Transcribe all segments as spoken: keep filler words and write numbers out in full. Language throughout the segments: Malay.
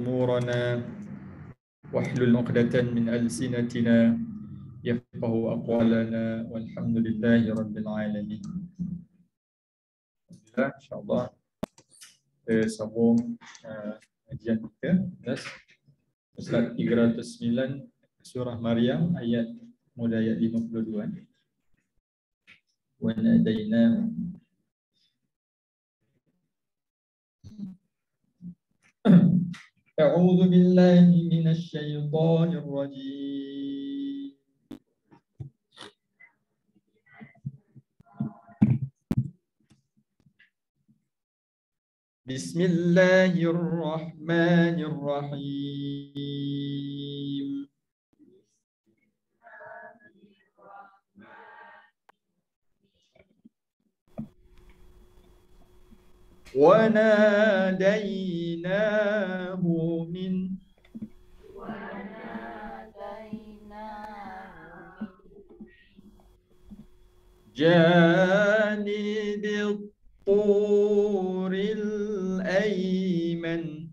أمورنا واحلل عقدة من ألسنتنا يفقه أقوالنا والحمد لله رب العالمين. InsyaAllah kita sambung kajian uh, kita yes. Surat tiga ratus sembilan surah Maryam ayat mula ayat lima puluh dua. Wa nadaina A'udzu billahi minasy syaithanir rajim. Bismillahirrahmanirrahim. Wa nadainahu min wa nadainahu janibil turil ayman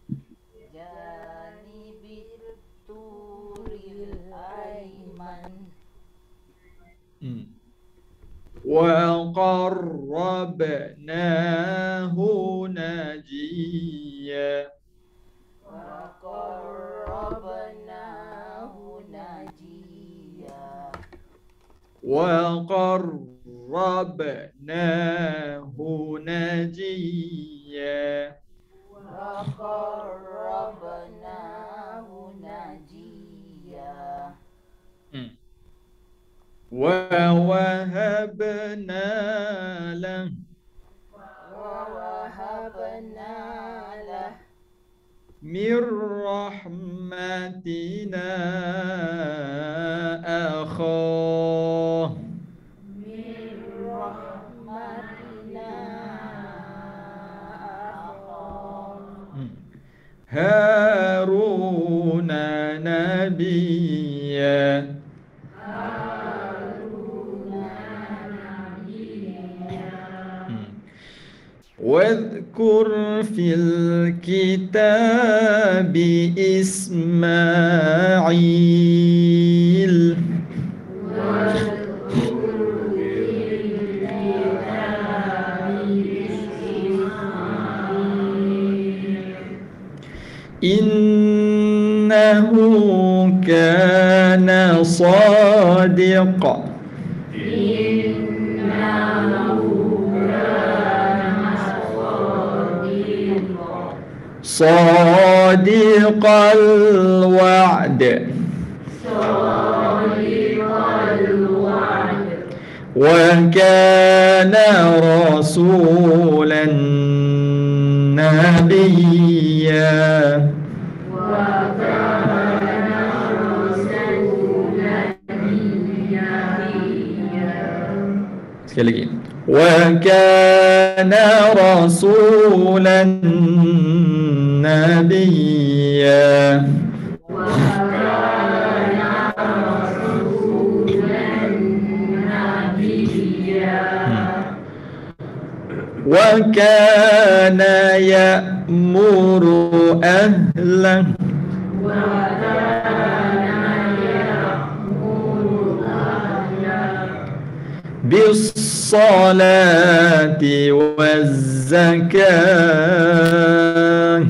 janibil turil ayman hmm. wa qarrabnahu najiya wa qarrabnahu najiya wa qarrabnahu najiya wa qarrabnahu najiya hmm. wa wahabna lahu wa wahabna lahu min rahmatina akhah min rahmatina akhah Haruna nabiyya واذكر في الكتاب إسماعيل إنه كان صادق صادق الوعد صادق الوعد وكان رسولا نبيا وكان رسولا نبيا sekali lagi وكان رسولا نبيا وكان رسولا نبيا وكان يأمر أهله وكان يأمر أهله بالصلاة والزكاة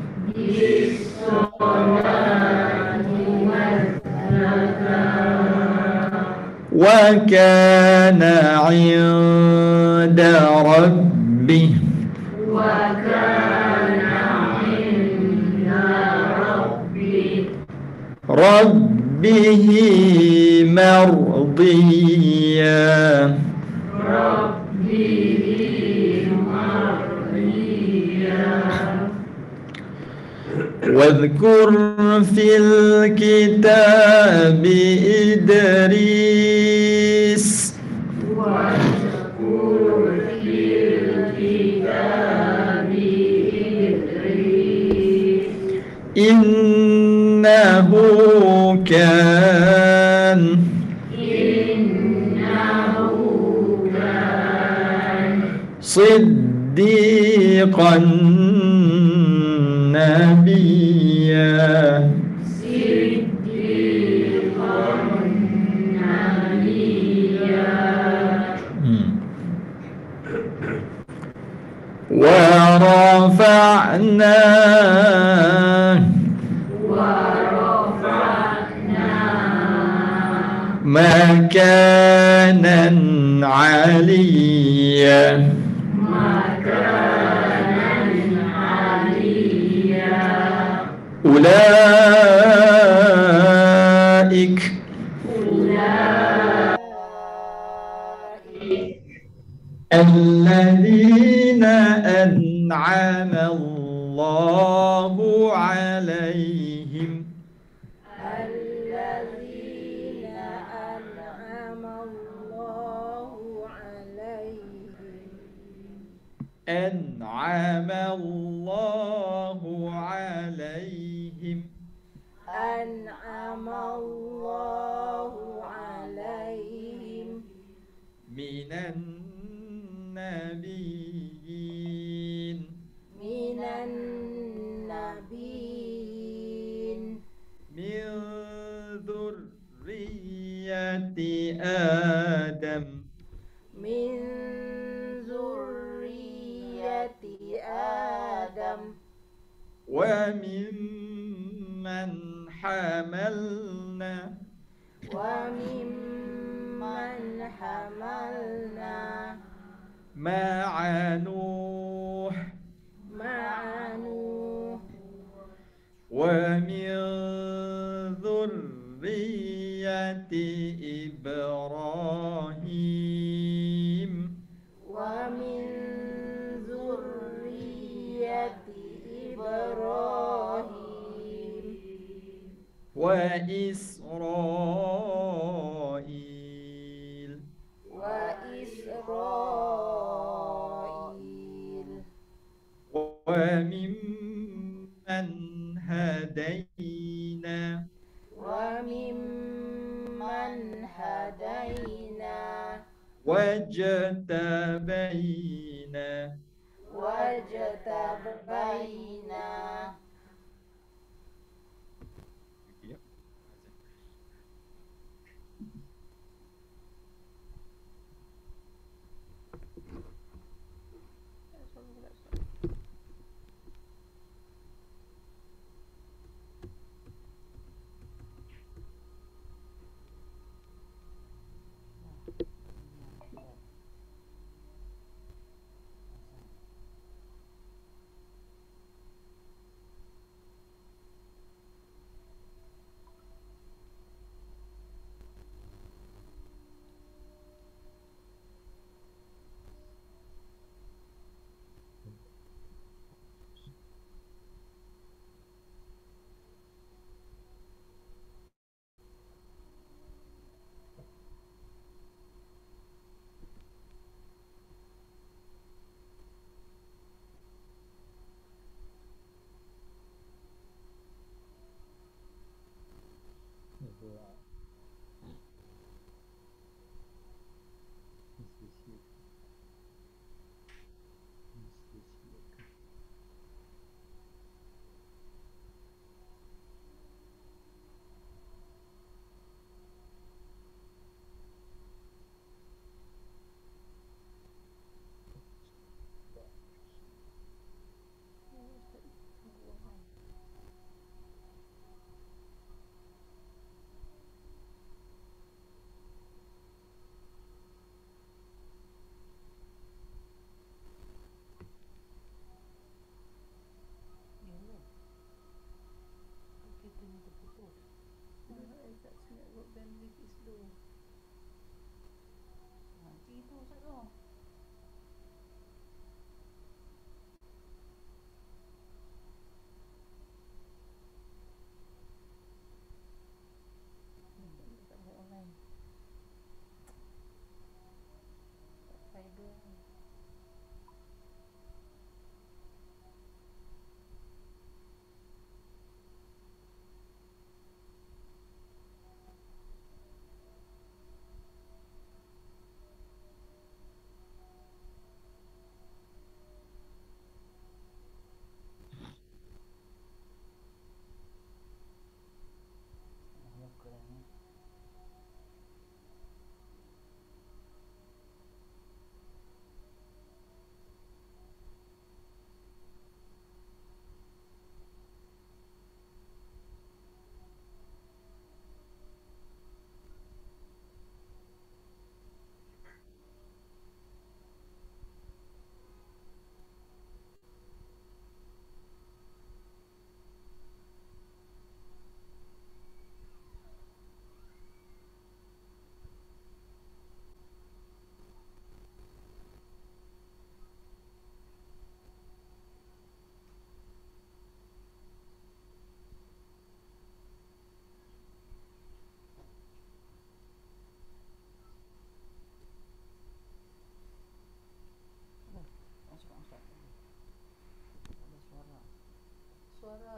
وكان عند ربه وكان عند ربه ربه مرضيا ربه مرضيا واذكر في الكتاب إدريس واذكر في الكتاب إدريس إنه كان إنه كان صديقا نبيا ورفعنا مكانا عليا مكانا عليا أولئك أولئك الذين أنعم الله عليهم الذين أنعم الله عليهم أنعم الله عليهم أنعم الله عليهم من النبيين من النبيين من ذرية آدم من ذرية آدم وممن حملنا وممن حملنا مع نوح مع نوح ومن ذرية إبراهيم ومن ذرية إبراهيم وإسرائيل وإسرائيل وممن هدينا وممن هدينا واجتبينا واجتبينا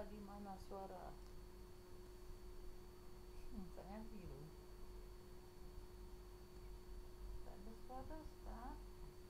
di mana suara? Hmm, tak ngerti tu. Tak ada suara, Ustaz.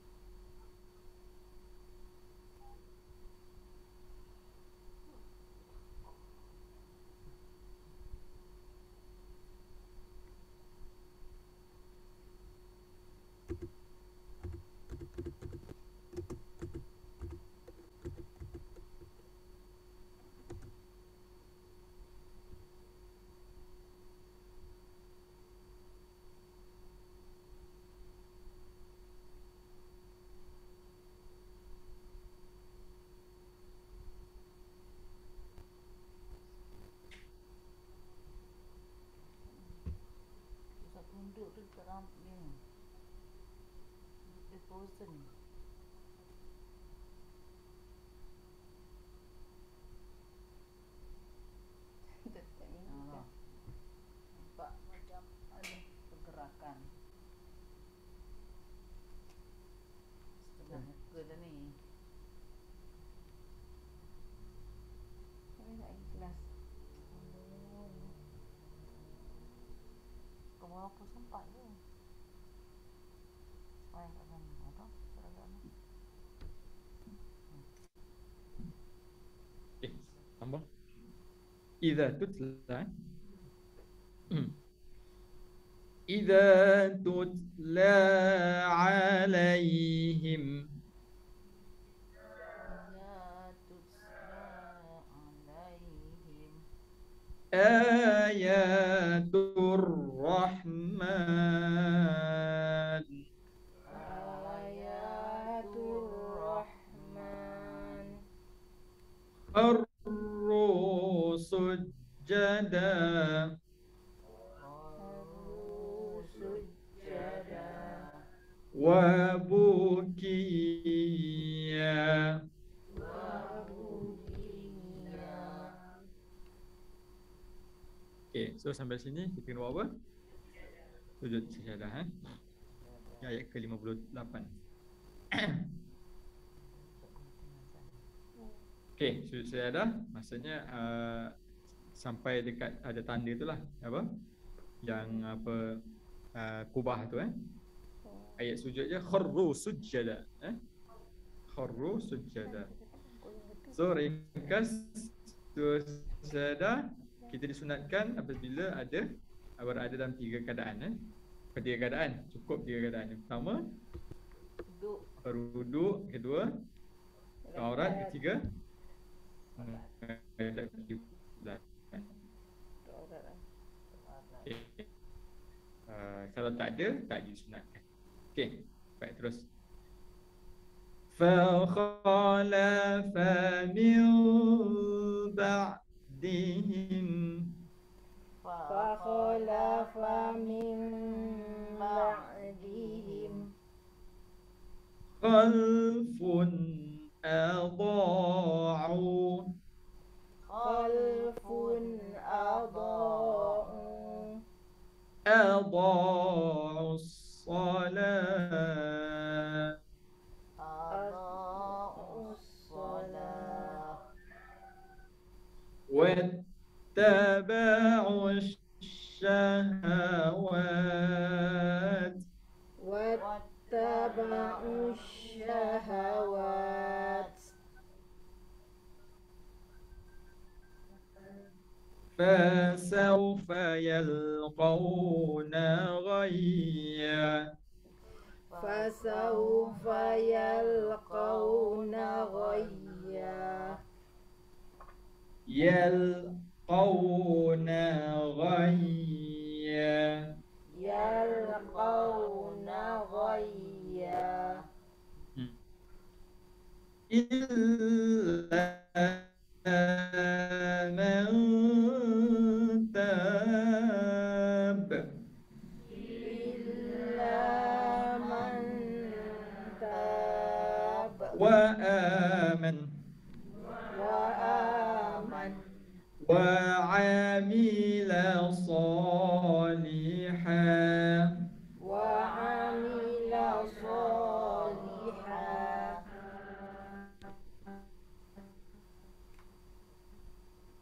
Ustaz tunduk tu tak nampak dia. Dia frozen. Tak tak ni. Ha. Nampak macam ada pergerakan. Setengah muka dah ni. Kami tak ikhlas. Kau apa sempat tu? Main kat sana. Apa? Seragam ni. Okay, tambah. Idza tutla. Idza tutla alaihim Ya tutla alaihim ayatur rahman Ayatul Rahman. kharru sujjada Kharru sujjada. wa bukiya. Okay, so sampai sini kita kena buat apa? Sujud syahadah, eh? Ayat ke lima puluh lapan. Okay, sujud syahadah maksudnya uh, sampai dekat ada tanda tu lah, apa? Yang apa uh, kubah tu, eh? Ayat sujud je kharru sujjada, eh? Kharru sujjada. So ringkas sujud syahadah kita disunatkan apabila ada berada dalam tiga keadaan, eh? Tiga keadaan, cukup tiga keadaan. Yang pertama duduk. berwuduk, kedua aurat, ketiga menghadap kiblat. Okay. Uh, kalau tak ada, tak disunatkan. Okey, baik, terus. فَخَلَفَ مِنْ بَعْدِهِمْ فَخَلَفَ مِنْ بَعْدِهِمْ خَلْفٌ أَضَاعُوا خَلْفٌ أَضَاعُوا أَضَاعُوا الصَّلَاةَ أَضَاعُوا الصَّلَاةَ وَاتَّبَعُوا الشَّهَوَاتِ وَاتَّبَعُوا الشَّهَوَاتِ فَسَوْفَ يَلْقَوْنَ غَيًّا فَسَوْفَ يَلْقَوْنَ غَيًّا يَلْقَوْنَ غَيًّا يَلْقَوْنَ غَيًّا إِلَّا مَنْ تَابَ إِلَّا مَنْ تَابَ وَآمَنَ وَآمَنَ وَعَمِلَ صَالِحًا وَعَمِلَ صَالِحًا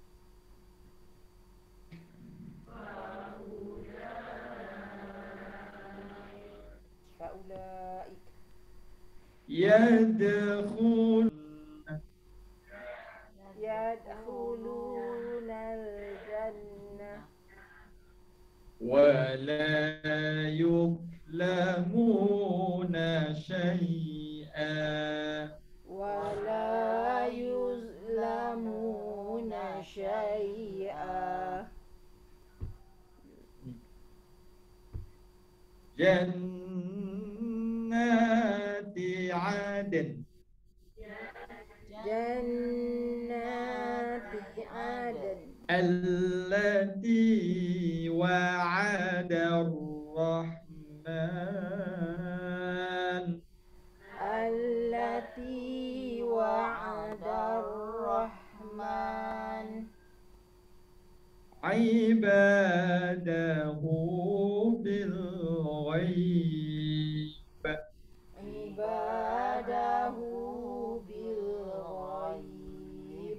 يدخل يدخلون الجنة ولا يظلمون شيئا ولا يظلمون شيئا جنات عدن جنات عدن التي وعد الرحمن التي وعد الرحمن عباده بالغيب عباده بالغيب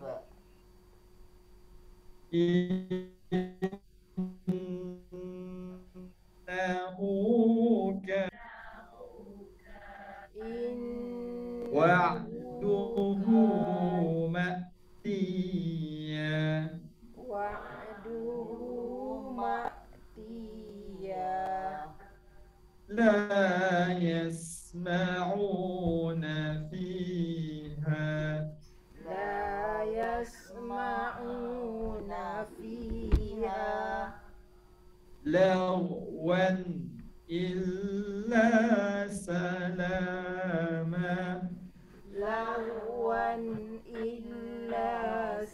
إنه كان إن وعده مأتيا وعده مأتيا لا يسمعون فيها لا يسمعون فيها لغوا إلا سلاما لغوا إلا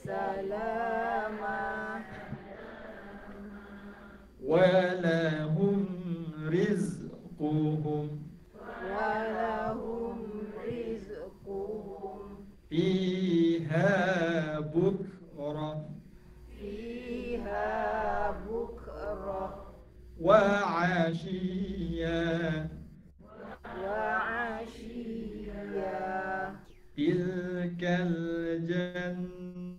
سلاما ولهم رزقهم ولهم رزقهم فيها بكرة فيها بكرة وعشيا وعشيا تلك الجنة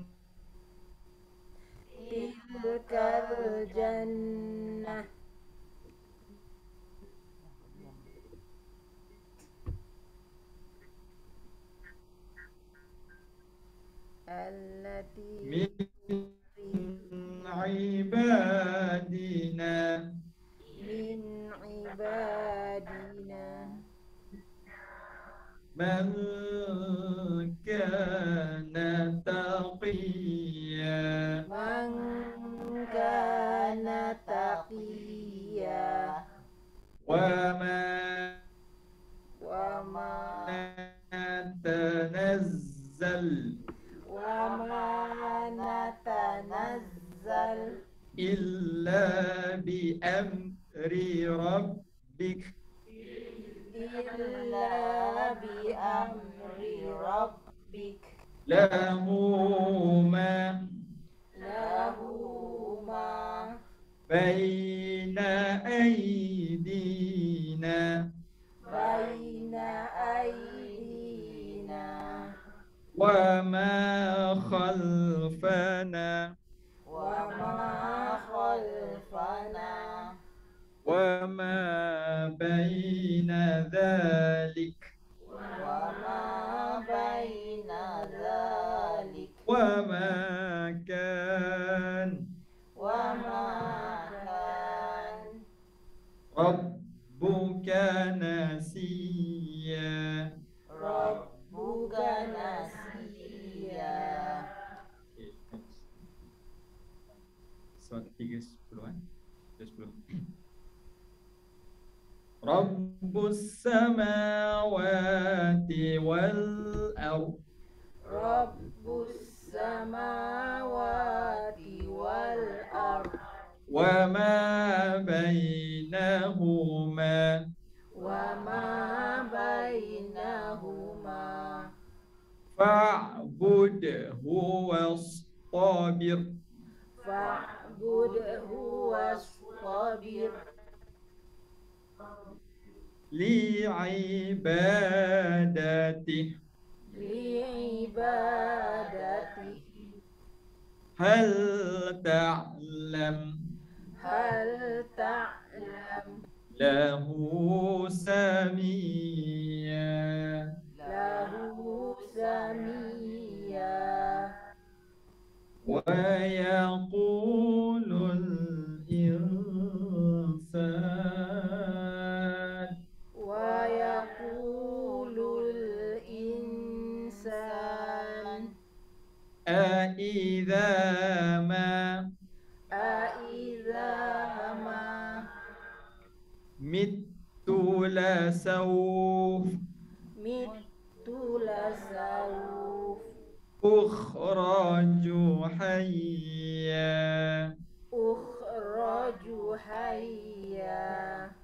تلك الجنة التي من عبادنا من عبادنا من كان تقيا من كان تقيا وما وما تنزل وما نتنزل إلا بأمر ربك إلا بأمر ربك له ما له ما بين أيدينا بين أيدينا وما خلفنا وما خلفنا وما بين ذلك وما بين ذلك وما كان وما كان ربك نسيا ربك نسيا. Surat tiga sepuluh kan? sepuluh. Rabbus samawati wal ard. Rabbus samawati wal ard. Wa ma bainahuma. Wa ma bainahuma. Fa'budhu wastabir. Fa'budhu wastabir. Li'ibadati Li'ibadati Hal ta'lam Hal ta'lam له سميا له سميا ويقول الإنسان ويقول الإنسان أإذا ما أإذا ما مت لسوف مت لسوف أخرج حيا أخرج حيا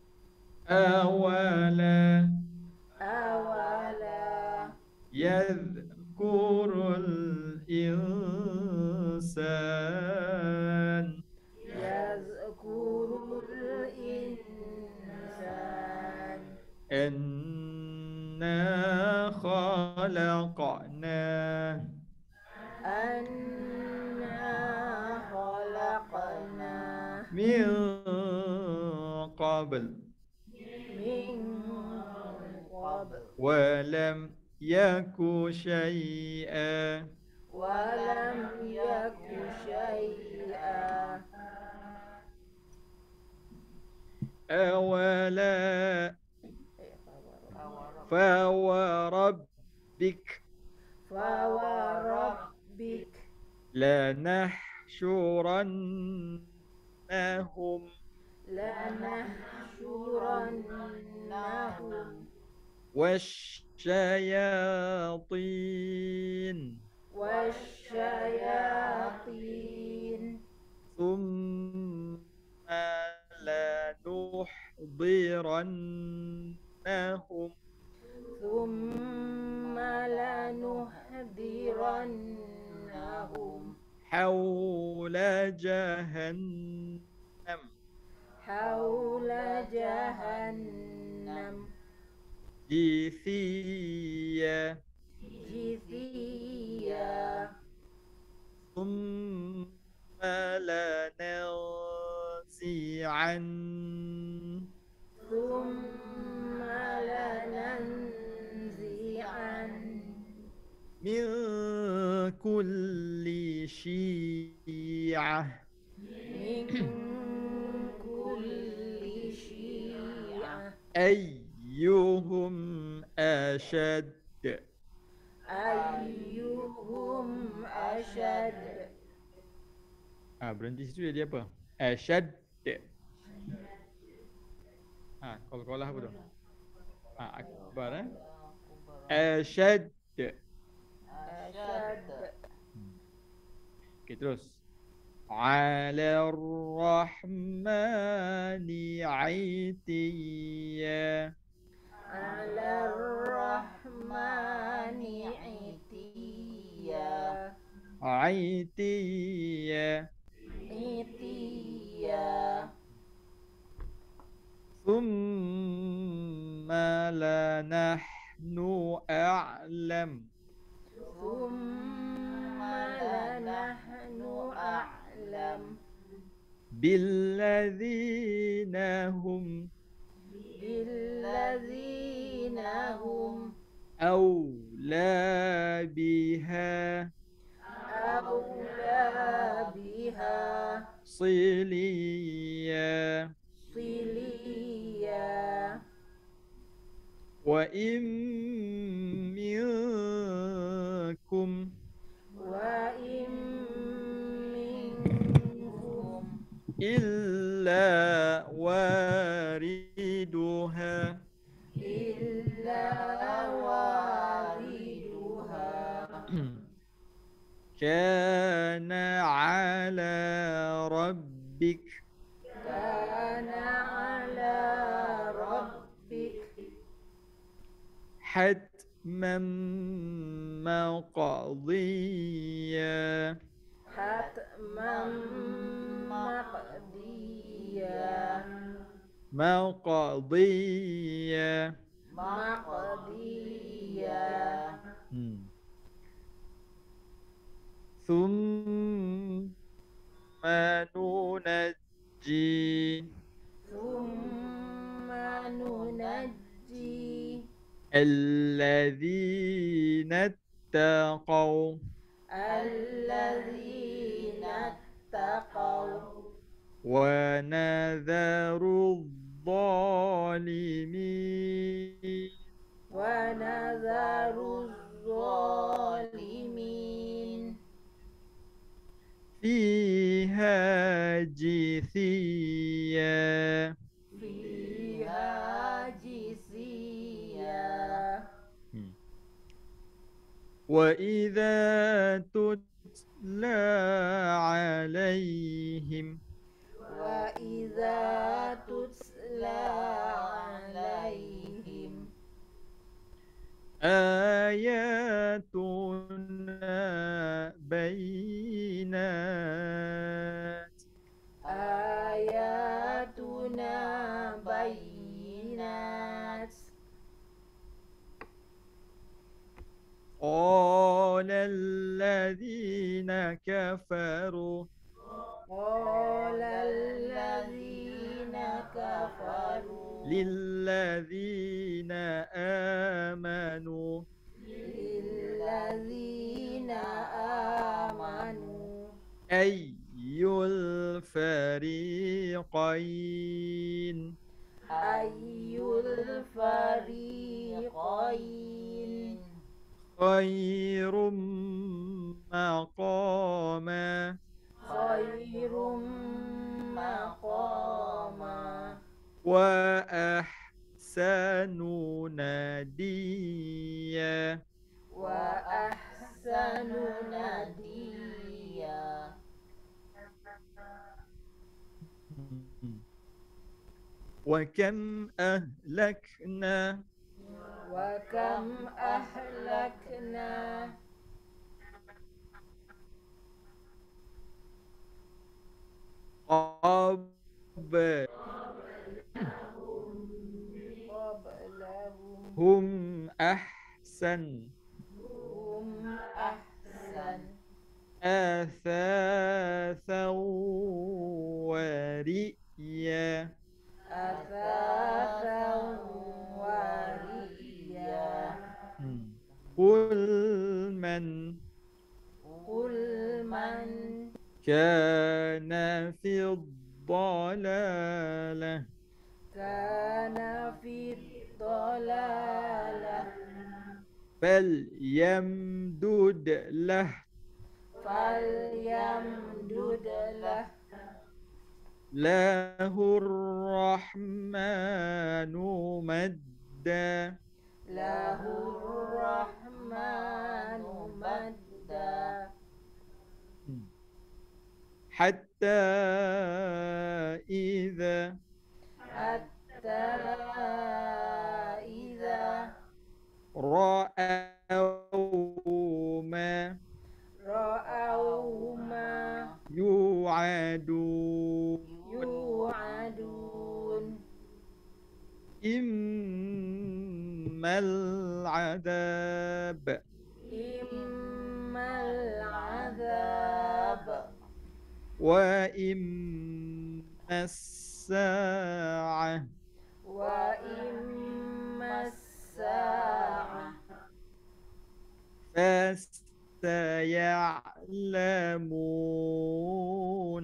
أولا أولا يذكر الإنسان يذكر الإنسان إنا خلقناه أنا خلقناه من قبل من قبل ولم يك شيئا ولم يك شيئا أولا فوربك فوربك لنحشرنهم لنحشرنهم والشياطين والشياطين ثم لنحضرنهم ثم لنحضرنهم حول جهنم حول جهنم جثيا جثيا ثم لننزعن ثم لننزعن من كل شيعة من كل شيعة أيهم أشد أيهم أشد Ah, berhenti situ jadi apa? Ashad. Ah, kalau kalau apa tu? Ah, akbar eh? Ashad. أشد Okey, terus. Ala ar-Rahmani aitiya. على الرحمن عتيا Aitiya. عتيا ثم لنحن أعلم ثم لنحن أعلم بالذين هم بالذين هم أولى بها أولى بها صليا صليا وإن منكم وإن منكم إلا واردها إلا واردها كان على ربك كان على ربك حتما مقضيا حتما مقضيا مقضيا مقضيا Hmm. ثم ننجي ثم الذين اتقوا الذين اتقوا ونذر الظالمين ونذر الظالمين فيها جثيا. فيها جثيا. وإذا تتلى عليهم وإذا تتلى عليهم آياتنا بينات آياتنا بينات قال الذين كفروا قال الذين كفروا للذين آمنوا للذين آمنوا أي الفريقين أي الفريقين خير مقاما خير مقاما وأحسن نديا وأحسن نديا. وكم أهلكنا وكم أهلكنا قبلهم قبلهم أحسن هم أحسن أثاثا ورئيا أثاثا ورئيا. قل من قل من كان في الضلالة كان في الضلالة فليمدد له فليمدد له له الرحمن مدا له الرحمن مدا حتى إذا حتى إذا رأوا ما رأوا ما يوعدون يوعدون إما العذاب إما العذاب وإما الساعة وإما الساعة فسيعلمون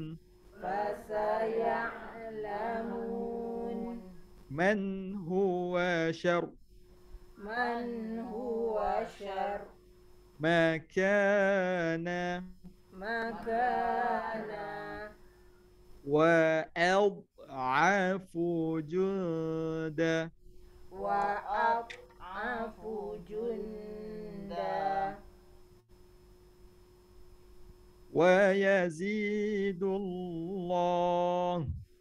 فسيعلمون من هو شر من هو شر مكان مكانا وأضعف جندا وأضعف جندا ويزيد الله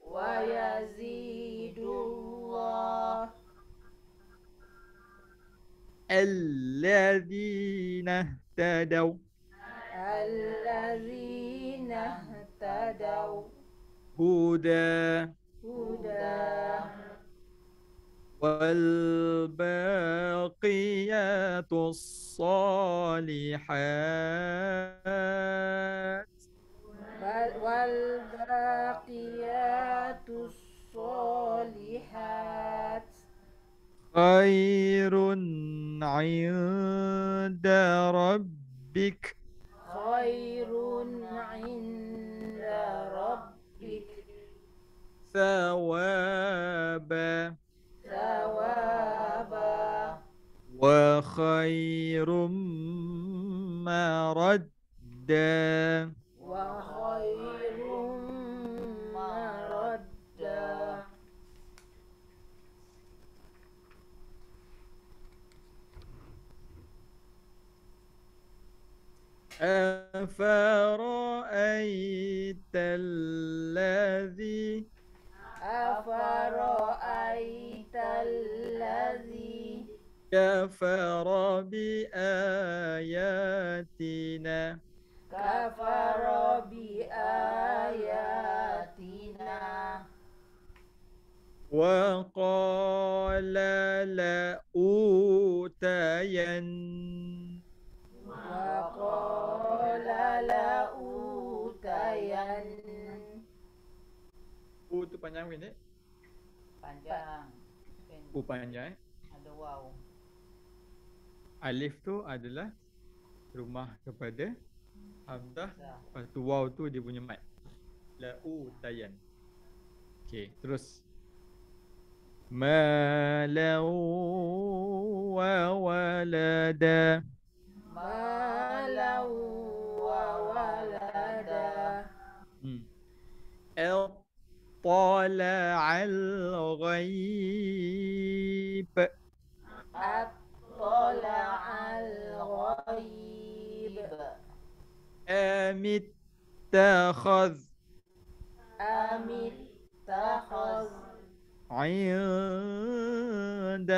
ويزيد الله الذين اهتدوا الذين اهتدوا هدى هدى والباقيات الصالحات والباقيات الصالحات خير عند ربك خير عند ربك ثوابا ثوابا وخير مردا وخير مردا. أفرأيت الذي أفرأيت الذي كفر بآياتنا كفر بآياتنا وقال لأوتين وقال لأوتين. U tu panjang pendek? Panjang. U panjang. Ada waw. Alif tu adalah rumah kepada Hamzah. Dah. Lepas tu waw tu dia punya mat. La'utayan. Okey, terus. Malau wa walada. Malau wa walada. Hmm. Al-tala'al ghaib. At-tala'al ghaib. Amit takhadh Amit takhaz عند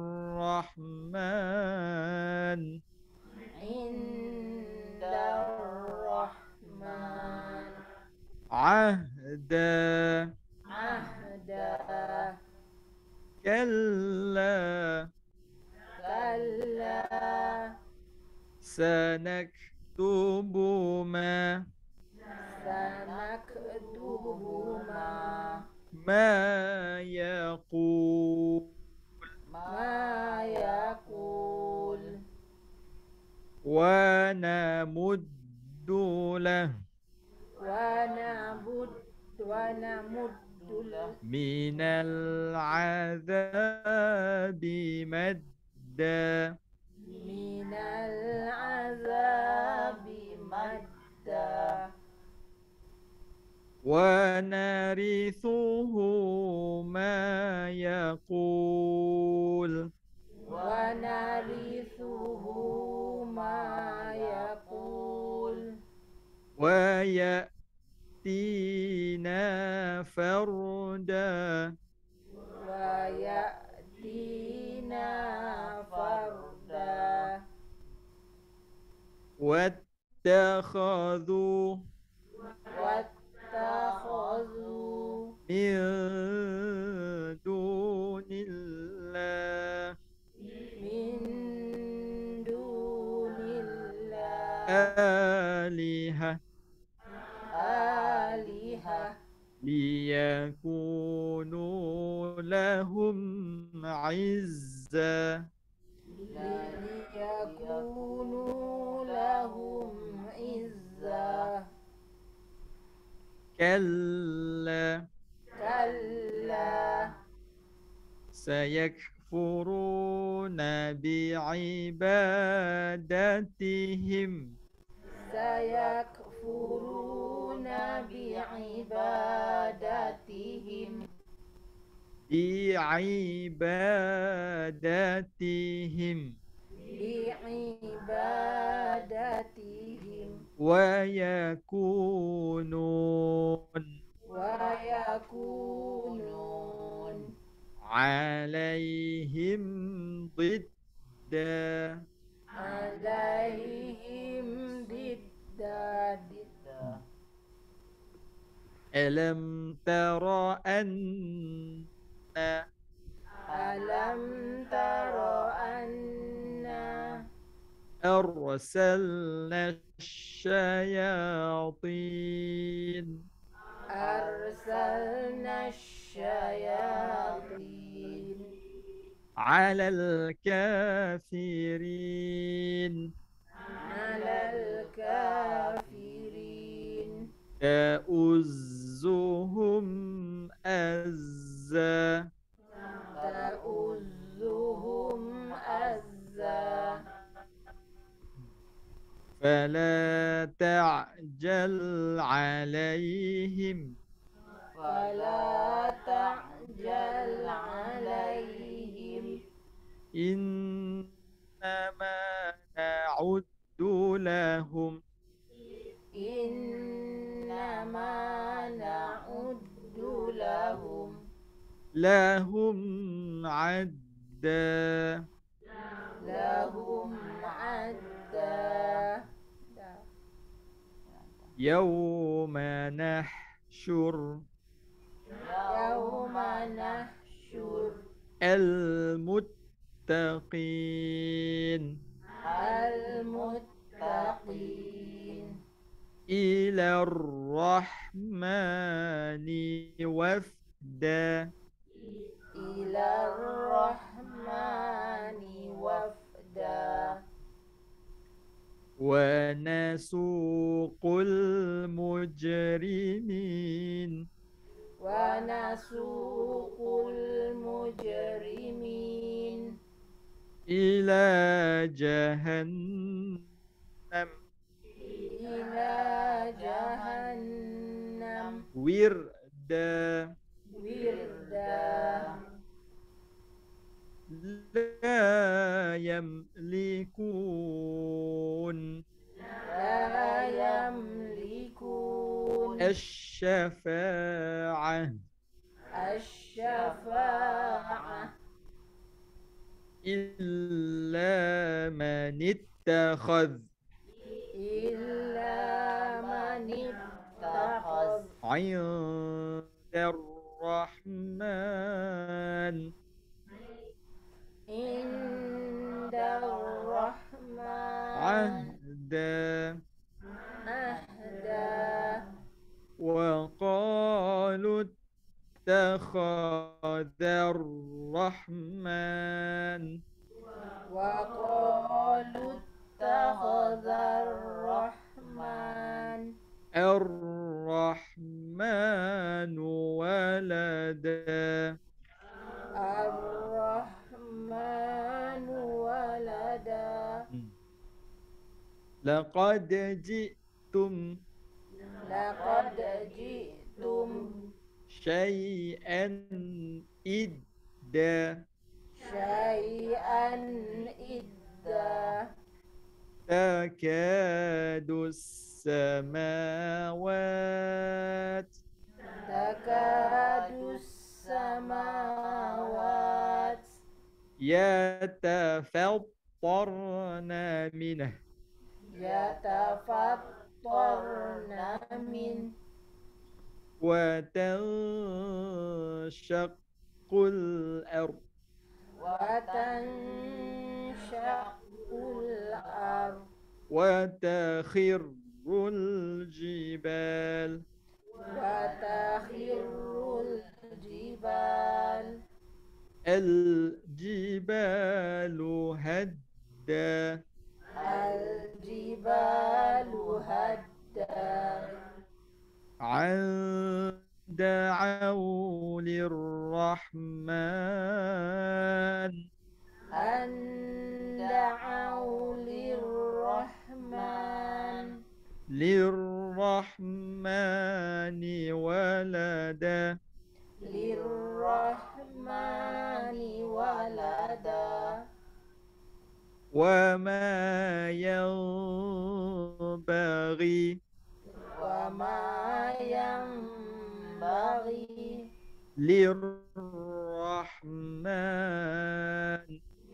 الرحمن inda rahman عهدا ahda. كلا Kalla سنكتب ما sanaktubu ma ما يقول ma yaqul ونمد له wa nabud wa namuddu lahu من العذاب مدا minal azabi madda. ونرثه ما يقول Wa narithuhu ma yaqul ويأتينا فردا wa ya'tina farda. واتخذوا Wattakhadhu من دون الله min dunillah آلهة alihah ليكونوا لهم عزا liyakunu lahum izza. كلا Kalla سيكفرون بعبادتهم sayakfuruna bi'ibadatihim بعبادتهم bi'ibadatihim ويكونون wa yakunun عليهم ضدا alaihim didda didda. ألم تر أن Alam taro anna أرسلنا الشياطين arsalna syayatin على الكافرين على الكافرين تؤزهم أزا تؤزهم أزا فلا تعجل عليهم فلا تعجل عليهم إنما نعد لهم إنما نعد لهم لهم عدا لهم عدا يوم نحشر يوم نحشر المتقين المتقين إلى الرحمن وفدا إلى الرحمن وفدا ونسوق المجرمين ونسوق المجرمين إلى جهنم إلى جهنم وردا وردا لا يملكون لا يملكون الشفاعة الشفاعة إلا من اتخذ إلا من اتخذ عند الرحمن عند الرحمن عهدا عهدا وقالوا اتخذ الرحمن وقالوا اتخذ الرحمن الرحمن ولدا الرحمن ولدا لقد جئتم لقد جئتم شيئا إدا شيئا إدا تكاد السماوات تكاد السماوات يتفطرن منه يتفطرن منه وتنشق الأرض وتنشق الأرض وتخر الجبال وتخر الجبال الجبال هدا الجبال هدا عن دعوا للرحمن أن دعوا للرحمن للرحمن ولدا للرحمن ولدا وما ينبغي وما ينبغي للرحمن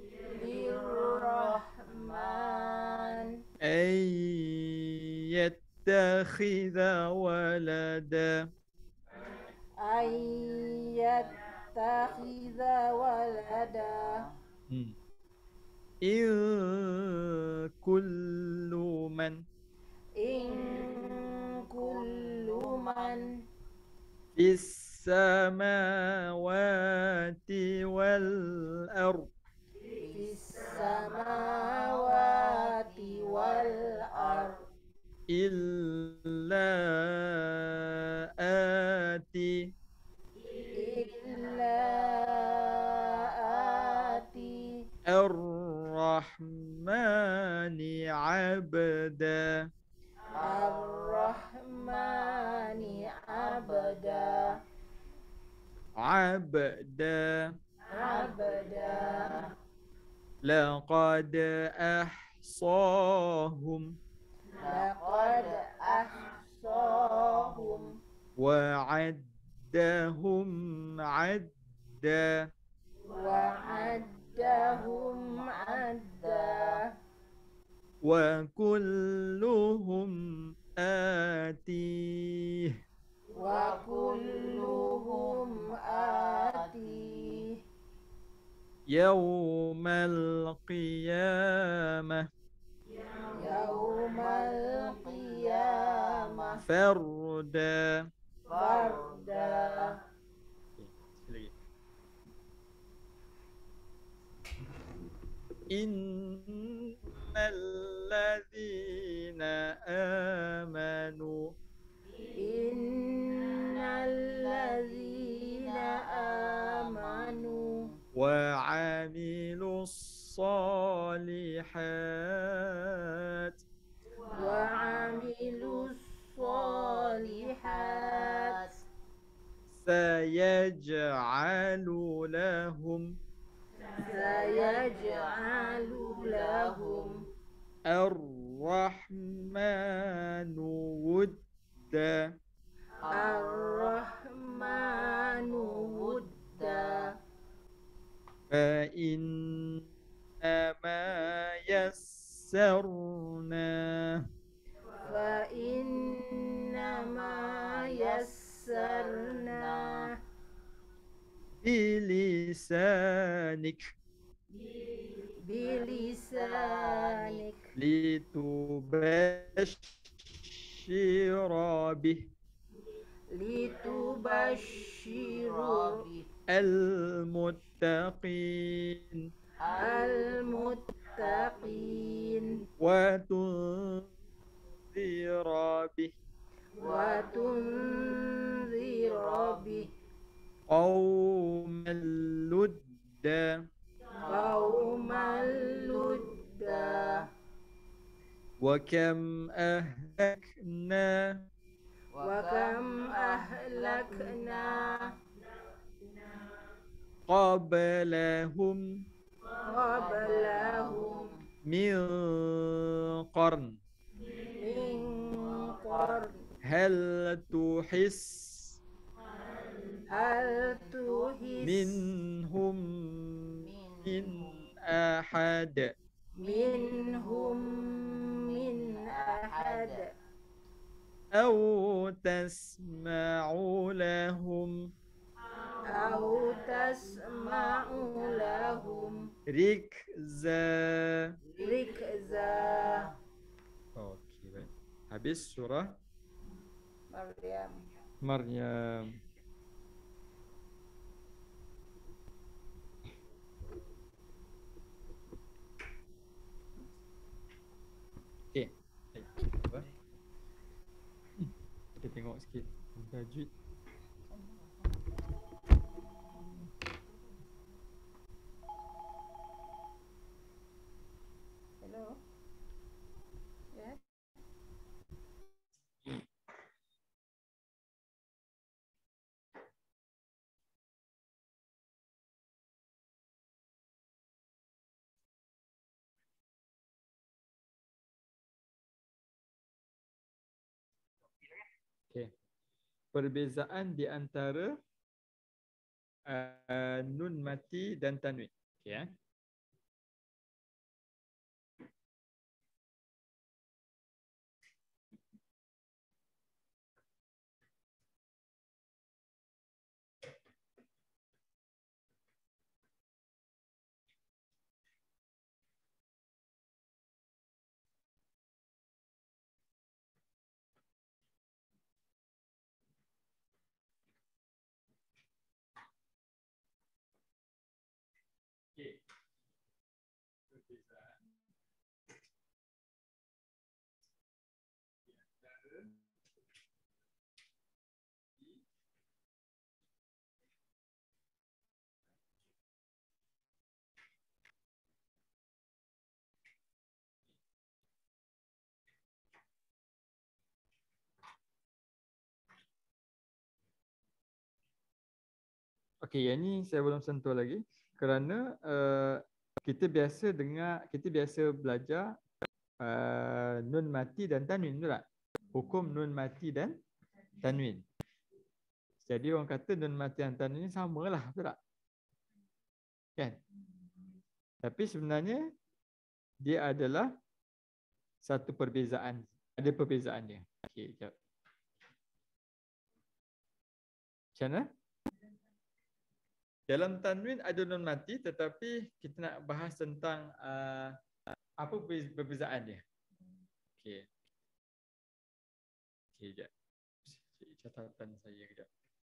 للرحمن أن يتخذ ولدا أن يتخذ ولدا إن كل من إن كل من في السماوات والأرض والأرض إلا آتي إلا آتي الرحمن عبدا الرحمن عبدا عبدا عبدا لقد أحصاهم لقد أحصاهم وعدهم عدا وعدهم عدا وكلهم آتيه وكلهم آتيه يوم القيامة يوم القيامة فردا. فردا. إن الذين آمنوا إن الذين آمنوا وعملوا الصالحات وعملوا الصالحات سيجعل لهم سيجعل لهم الرحمن ودا الرحمن ودا فإنما يسرناه فإنما يسرناه بلسانك بلسانك لتبشر به لتبشر المتقين المتقين وتنذر به وتنذر به قوما لدا قوما لدا وكم أهلكنا وكم أهلكنا قبلهم قبلهم من قرن من قرن هل تحس هل تحس منهم من أحد منهم من أحد أو تسمع لهم أو تسمع لهم ركزا. ركزا. Okey, baik. Habis surah Maryam. Maryam. Okey. Baik. Apa? Hmm, Kita tengok sikit tajwid. Hello. Yes. Okey. Perbezaan di antara uh, nun mati dan tanwin. Okey eh. Okay. Okey, yang ni saya belum sentuh lagi kerana uh, kita biasa dengar, kita biasa belajar uh, nun mati dan tanwin, betul tak? Hukum nun mati dan tanwin. Jadi orang kata nun mati dan tanwin ni samalah, betul tak? Kan? Tapi sebenarnya dia adalah satu perbezaan, ada perbezaan dia. Okey, jap. Macam mana? Dalam tanwin ada nun mati, tetapi kita nak bahas tentang uh, apa perbezaan dia. Okey. Okey, jap. Catatan saya kejap.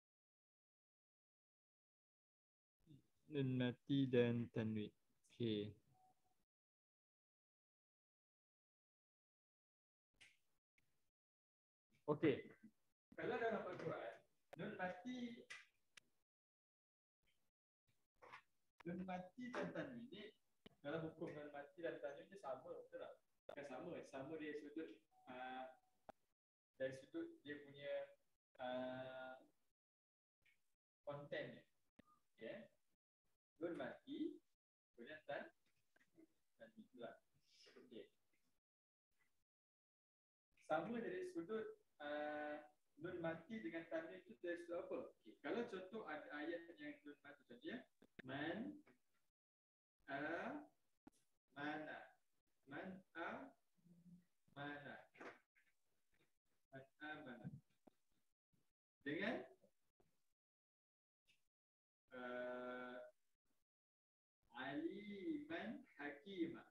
Nun mati dan tanwin. Okey. Okey. Kalau dalam Al-Quran, nun mati nun mati dan tanwin ni, dalam hukum nun mati dan tanwin ni sama, betul tak? Bukan sama, sama dari sudut uh, dari sudut dia punya uh, konten dia. Okay. Nun mati kemudian tan tanwin pula. Okey. Sama dari sudut uh, nun mati dengan tanwin itu dari sudut apa? Okay. Kalau contoh ada ayat yang nun mati, contohnya man a mana, man a mana, man a mana, dengan uh, aliman hakimah.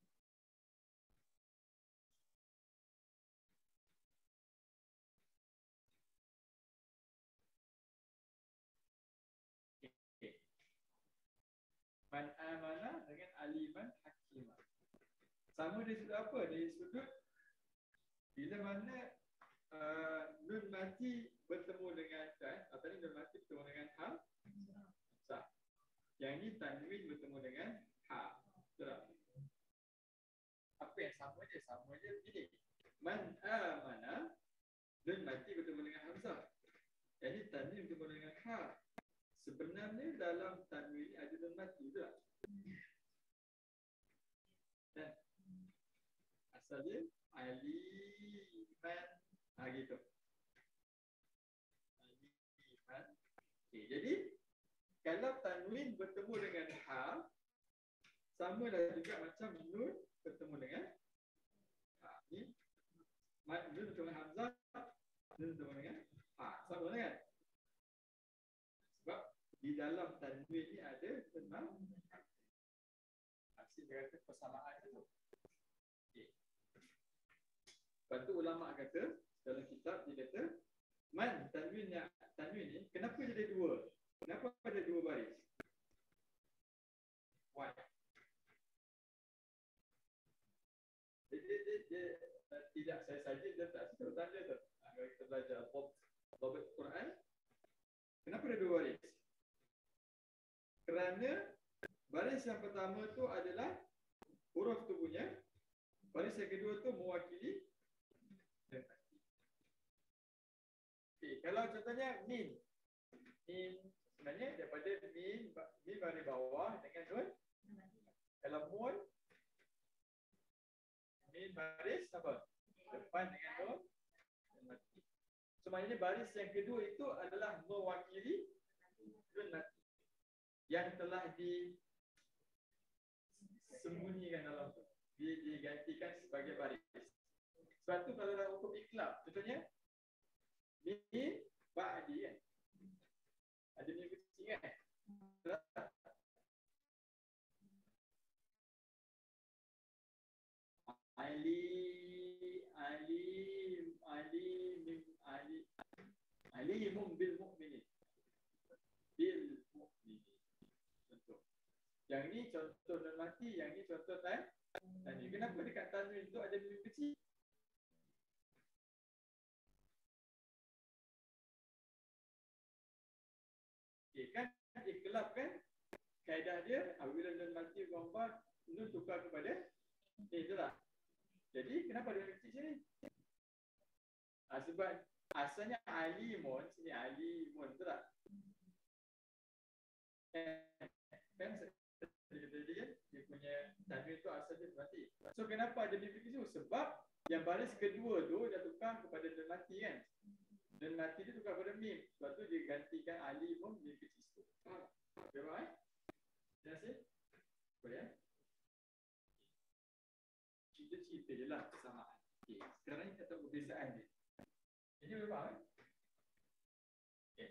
Man amana dengan aliman hakimah. Sama dari sudut apa? Dari sudut bila mana uh, nun mati bertemu dengan kan, atau ni nun mati bertemu dengan ha. Sah. Yang ni tanwin bertemu dengan ha. Betul tak? Apa yang sama je? Sama je begini. Man amana, nun mati bertemu dengan hamzah. Yang ni tanwin bertemu dengan ha. Sebenarnya dalam tanwin ada nun mati, betul tak? Dan asalnya aliman, ha gitu. Aliman. Okey, jadi kalau tanwin bertemu dengan ha, sama lah juga macam nun bertemu dengan ha. Ni nun bertemu dengan hamzah, nun bertemu dengan ha. Sama lah kan? Sebab di dalam tanwin ni ada tentang aksi dia kata persamaan tu. Okey. Lepas tu ulama kata dalam kitab dia kata man tanwin yang tanwin ni kenapa dia ada dua? Kenapa ada dua baris? Why? Dia, dia, dia, dia uh, tidak saya saja dia tak suka tanda tu. Kalau kita belajar Robert Quran, kenapa ada dua baris? Kerana baris yang pertama tu adalah huruf tu punya, baris yang kedua tu mewakili. Okay, kalau contohnya min, min sebenarnya daripada min, min baris bawah dengan nun. Kalau mun, min baris apa? Depan dengan nun. So maknanya baris yang kedua itu adalah mewakili nun mati yang telah disembunyikan dalam tu, digantikan sebagai baris. Sebab tu kalau dalam hukum iklab, contohnya min ba'di kan, ada min kecil kan, ali ali ali min ali alimum bil mu'minin bil mu'minin. Contoh. Yang ni contoh nun mati, yang ni contoh tan tanwin. Kenapa dekat tanwin tu ada mim kecil? Okey kan, iklab kan kaedah dia apabila nun mati berubah nun tukar kepada eh tu lah. Jadi kenapa ada mim kecil sini? Ah, sebab asalnya alimun, sini alimun, betul tak? kan dia tadi kan dia punya tanwin tu asal dia mati. So kenapa ada mim begitu? Sebab yang baris kedua tu dah tukar kepada nun mati kan. Nun mati dia tukar kepada mim. Sebab tu dia gantikan alif pun mim kecil situ. Okey right? Jelas ya? Boleh ya? Kita cerita je lah persamaan. Okay. Sekarang kita tahu perbezaan dia. Ini boleh faham kan? Okay.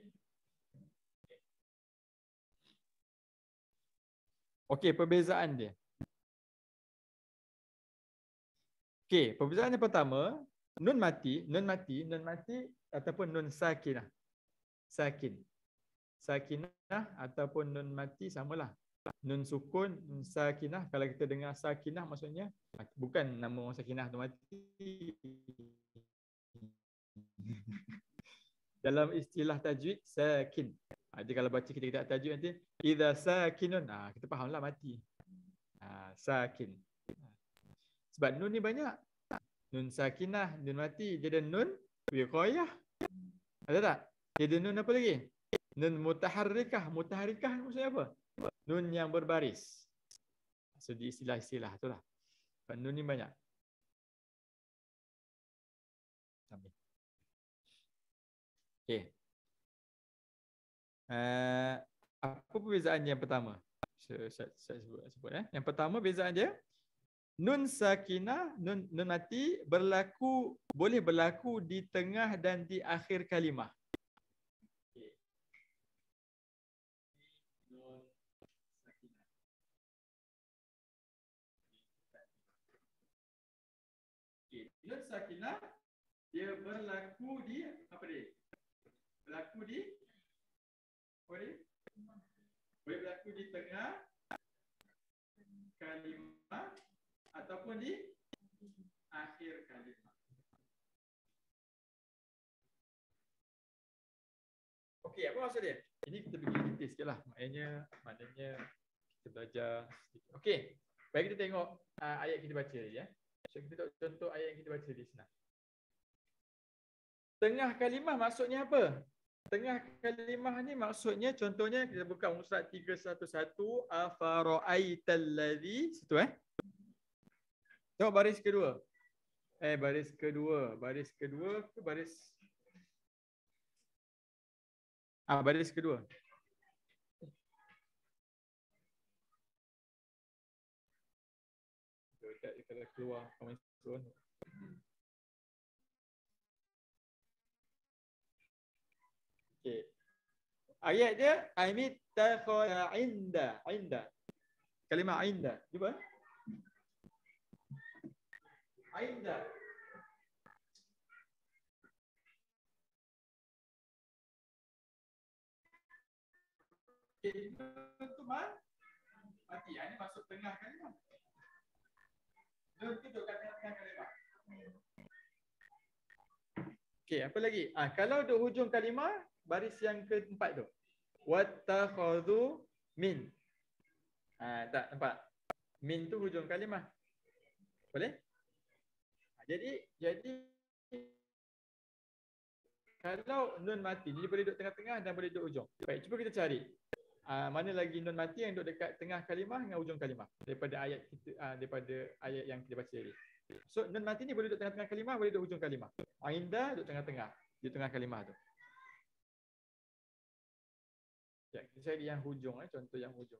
Okey, perbezaan dia. Okey, perbezaan yang pertama, nun mati, nun mati, nun mati ataupun nun sakinah. Sakin. Sakinah ataupun nun mati samalah. Nun sukun, nun sakinah. Kalau kita dengar sakinah maksudnya bukan nama orang sakinah tu mati. Dalam istilah tajwid sakin. Jadi kalau baca kita kita tajwid nanti idza sakinun, ah kita fahamlah mati. Ah sakin. Sebab nun ni banyak. Nun sakinah, nun mati, dia ada nun wiqayah. Ada tak? Dia ada nun apa lagi? Nun mutaharrikah. Mutaharrikah maksudnya apa? Nun yang berbaris. So di istilah-istilah itulah. Sebab nun ni banyak. Okey. Uh, apa perbezaan yang pertama? Saya, saya, saya sebut, sebut eh. Yang pertama bezaan dia nun sakinah, nun, nun mati berlaku boleh berlaku di tengah dan di akhir kalimah. Okay. Nun sakinah. Okay. Nun sakinah dia berlaku di apa dia? Berlaku di apa dia? Boleh berlaku di tengah kalimah ataupun di akhir kalimah. Okey, apa maksud dia? Ini kita pergi detail sikitlah. Maknanya maknanya kita belajar sedikit. Okey. Baik, kita tengok uh, ayat kita baca ya. So kita tengok contoh ayat yang kita baca di sana. Tengah kalimah maksudnya apa? Tengah kalimah ni maksudnya contohnya kita buka muka surat tiga satu satu afara'aital ladzi situ eh. Tengok baris kedua. Eh baris kedua, baris kedua ke baris Ah baris kedua. Dekat kalau keluar komen turun. Okey. Ayat dia Aimit takhaya inda, inda. Kalimah inda. Cuba. Inda. Okey, itu mah mati. Ini masuk tengah kalimah. Dia duduk kat tengah kalimah. Okey, apa lagi? Ah, kalau di hujung kalimah baris yang keempat tu. Wattakhadhu min. Ah, tak nampak. Min tu hujung kalimah. Boleh? Jadi jadi kalau nun mati dia boleh duduk tengah-tengah dan boleh duduk hujung. Baik, cuba kita cari. Uh, mana lagi nun mati yang duduk dekat tengah kalimah dengan hujung kalimah daripada ayat kita uh, daripada ayat yang kita baca tadi. So nun mati ni boleh duduk tengah-tengah kalimah, boleh duduk hujung kalimah. Ainda duduk tengah-tengah di tengah kalimah tu. Ya, kita cari yang hujung eh, contoh yang hujung.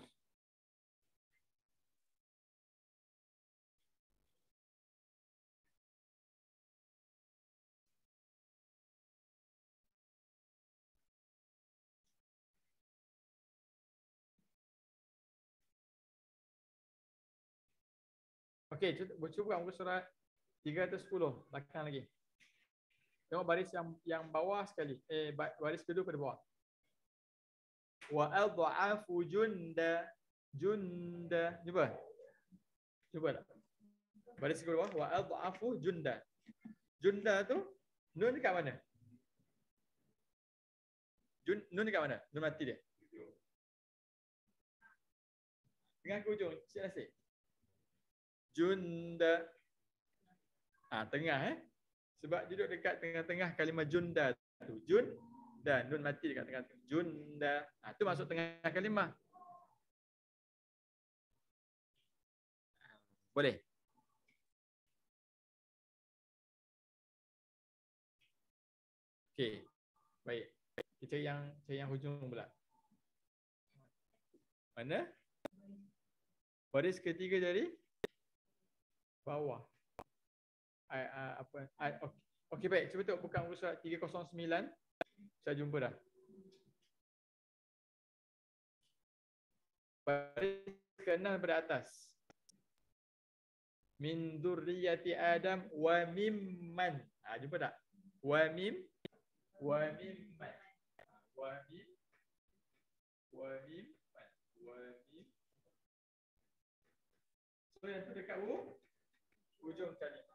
Okey, cuba cuba muka surat tiga ratus sepuluh belakang lagi. Tengok baris yang yang bawah sekali. Eh baris kedua pada bawah. Wa adhafu junda junda. Cuba. Cuba tak? Baris kedua bawah wa adhafu junda. Junda tu nun dekat mana? Jun nun dekat mana? Nun mati dia. Tengah ke hujung. Cik Nasib. Junda. Ah, tengah eh. Sebab duduk dekat tengah-tengah kalimah junda tu. Jun Dan nun mati dekat tengah. Junda. Ha, tu masuk tengah kalimah. Boleh? Okey. Baik. Kita yang cari yang hujung pula. Mana? Baris ketiga dari bawah. I, uh, apa? I, okay. Okey, baik. Cuba tengok buka muka surat tiga kosong sembilan. Saya jumpa dah. Baris keenam daripada atas. Min dzurriyyati Adam wa mimman. Ha, jumpa tak? Wa mim wa mimman. Wa mim wa mimman. Wa mim. So yang tu dekat u hujung kalimah.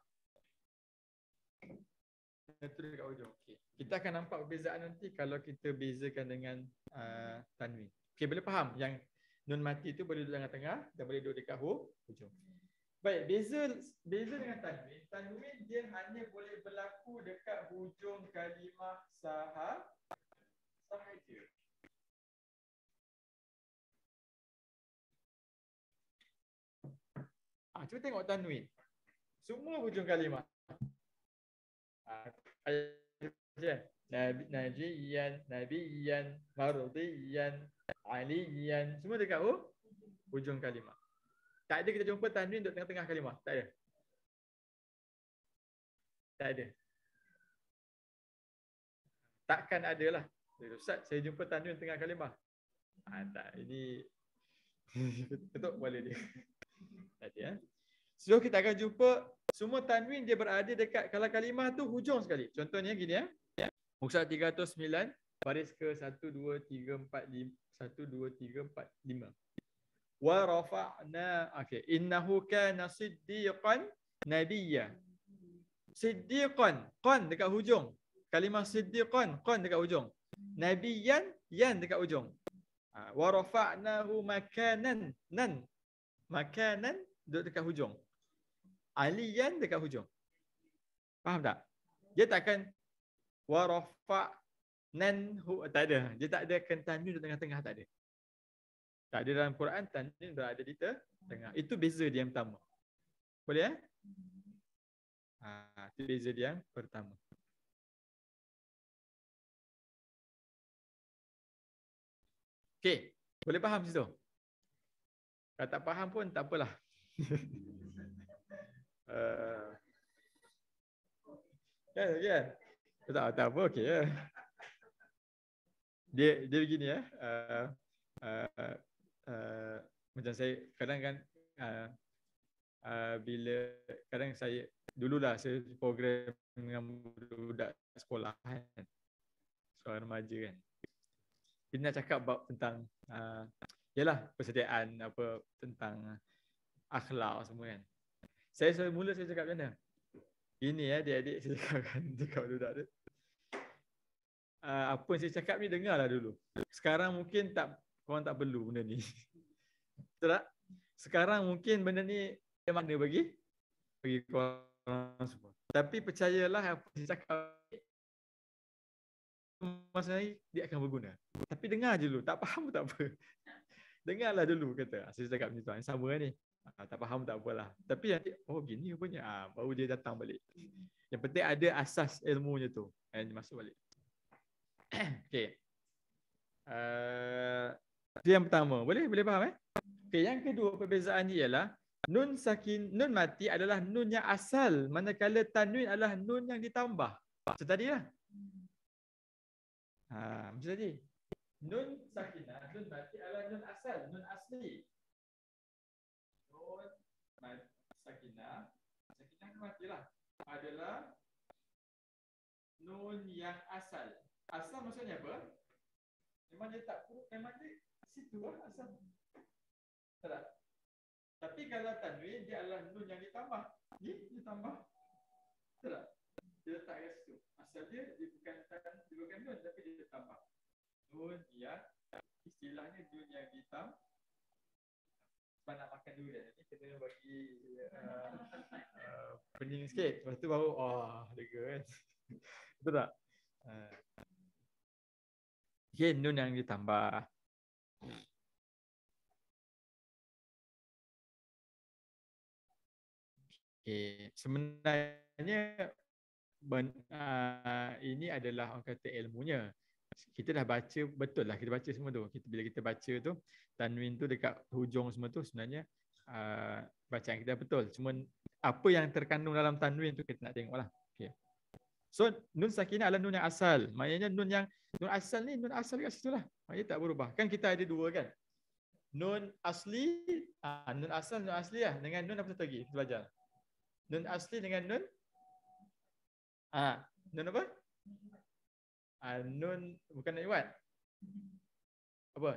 Yang tu dekat hujung. Okey. Kita akan nampak perbezaan nanti kalau kita bezakan dengan uh, tanwin. Okey, boleh faham yang nun mati tu boleh duduk tengah-tengah dan boleh duduk dekat hu, hujung. Baik, beza beza dengan tanwin. Tanwin dia hanya boleh berlaku dekat hujung kalimah saha sahaja. Ah, cuba tengok tanwin. Semua hujung kalimah. Ah, Nabi, najiyan, nabiyan, mardiyan, aliyan, semua dekat hu, hujung kalimah. Tak ada kita jumpa tanwin duduk tengah-tengah kalimah. Tak ada. Tak ada. Takkan ada lah. Ustaz, saya jumpa tanwin tengah kalimah. Ah, tak. Ini ketuk boleh dia. Tak ada. Eh? So kita akan jumpa semua tanwin dia berada dekat kalau kalimah tu hujung sekali. Contohnya gini ya. Muka surat tiga ratus sembilan baris ke satu dua tiga empat lima satu dua tiga empat lima. Wa rafa'na, okey, innahu kana siddiqan nabiyya. Siddiqan, qan dekat hujung. Kalimah siddiqan, qan dekat hujung. Nabiyyan, yan dekat hujung. Ha, wa rafa'nahu makanan, nan. Makanan duduk dekat hujung. Aliyan dekat hujung. Faham tak? Dia takkan wa rafa'nan, tak ada. Dia tak ada kan tanwin di tengah-tengah, tak ada. Tak ada dalam Quran tanwin berada di tengah. Itu beza dia yang pertama. Boleh eh? Ha, itu beza dia yang pertama. Okey, boleh faham situ? Kalau tak faham pun tak apalah. uh, kan, kan? Tak, tak apa, okey ya. Dia dia begini ya. Uh, uh, uh, macam saya kadang kan uh, uh, bila kadang saya dululah saya program dengan budak sekolah kan. Sekolah remaja kan. Kita nak cakap bab tentang uh, yalah persediaan apa tentang akhlak semua kan. Saya saya mula saya cakap macam mana? Ini ya adik-adik saya cakap kan cakap budak tu. Uh, apa yang saya cakap ni dengarlah dulu. Sekarang mungkin tak korang tak perlu benda ni. Betul tak? Sekarang mungkin benda ni ada makna bagi bagi korang semua. Tapi percayalah apa yang saya cakap masa ni dia akan berguna. Tapi dengar je dulu, tak faham tak apa. Dengarlah dulu kata. Saya cakap macam tu, sama ni. Ha, tak faham tak apalah. Tapi nanti oh gini rupanya. Ha, baru dia datang balik. Yang penting ada asas ilmunya tu. Dan masuk balik. Okey. Uh, itu yang pertama. Boleh boleh faham eh? Okey, yang kedua perbezaan ni ialah nun sakin nun mati adalah nun yang asal, manakala tanwin adalah nun yang ditambah. Macam tadi lah. Ha, macam tadi. Nun sakinah, nun mati adalah nun asal, nun asli. Nun sakinah, sakinah matilah adalah nun yang asal. Asal maksudnya apa? Memang dia tak perlu, memang dia situ lah asal. Tak? Tapi kalau tanwin dia adalah nun yang ditambah. Ni ditambah. Tak? Dia letak kat situ. Asal dia dia bukan tan, dia bukan nun tapi dia ditambah. Nun yang istilahnya nun yang ditambah. Sebab nak makan durian ni kena bagi uh, uh, pening sikit. Lepas tu baru oh lega kan. Betul tak? Uh, Okay, nun yang ditambah. Okay, sebenarnya ben, uh, ini adalah orang kata ilmunya. Kita dah baca, betul lah kita baca semua tu. Kita, bila kita baca tu, tanwin tu dekat hujung semua tu sebenarnya uh, bacaan kita betul. Cuma apa yang terkandung dalam tanwin tu kita nak tengok lah. Okay. So nun sakinah adalah nun yang asal. Maknanya nun yang nun asal ni nun asal kat situ lah. Maknanya tak berubah. Kan kita ada dua kan. Nun asli, uh, nun asal, nun asli lah. Dengan nun apa satu lagi? Kita belajar. Nun asli dengan nun ah, nun apa? Ah, nun bukan nak buat. Apa?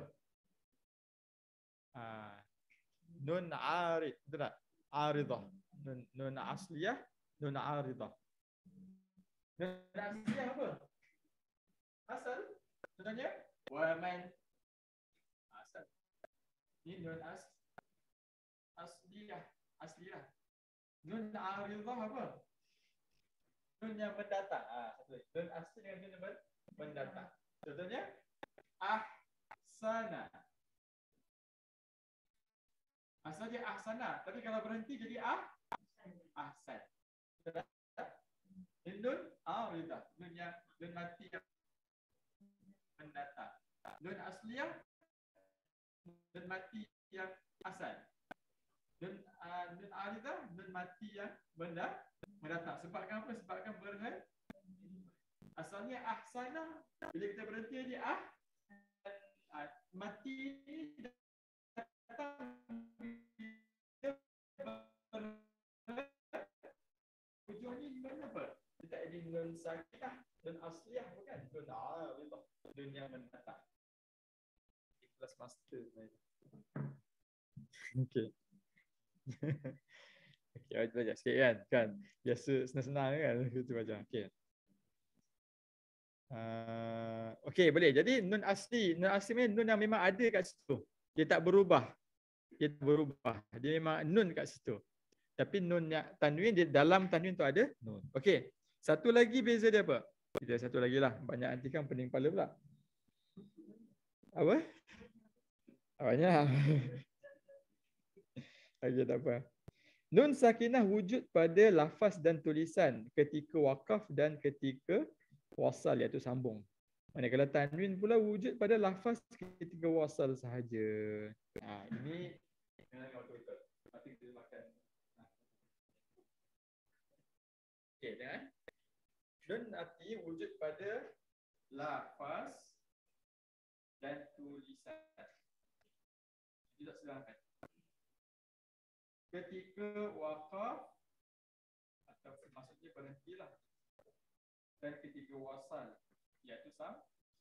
Ah, nun arid, betul tak? Aridah. Nun nun asliyah, nun aridah. Nun asliyah apa? Asal. Contohnya wa man asal. Ni nun as asliyah, asliyah. Nun aridah apa? Nun yang mendatang. Ah, satu lagi. Nun asli dengan nun yang mendatang. Contohnya ahsana. Asal dia ahsana, tapi kalau berhenti jadi ah ahsan. Nun aridah. Nun yang nun mati yang mendatang. Nun asliyah, nun mati yang asal. Nun uh, nun aridah, nun mati yang benda mendatang. Sebabkan apa? Sebabkan berhenti. Asalnya ahsana, bila kita berhenti dia ah, ah mati datang hujung ni mana apa? Kita ada nun sakinah, nun asliyah bukan? Nun aridah, nun yang mendatang. Ikhlas master. Okey. Okey, awak belajar sikit kan? Kan? Biasa senang-senang kan? Kita belajar. Okey. Uh, Okey, boleh. Jadi nun asli, nun asli ni nun yang memang ada kat situ. Dia tak berubah. Dia tak berubah. Dia memang nun kat situ. Tapi nun yang tanwin, dia dalam tanwin tu ada nun. Okey. Satu lagi beza dia apa? Kita satu lagi lah. Banyak nanti kan pening kepala pula. Apa? Banyak. Okey, tak apa. Nun sakinah wujud pada lafaz dan tulisan ketika wakaf dan ketika wasal, iaitu sambung. Manakala tanwin pula wujud pada lafaz ketika wasal sahaja. Ha, ini jangan betul-betul. Mati kita makan. Okey, jangan. Nun arti wujud pada lafaz dan tulisan. Tidak sedangkan. Ketika wakaf atau maksudnya berhentilah, dan ketika wasal iaitu sam.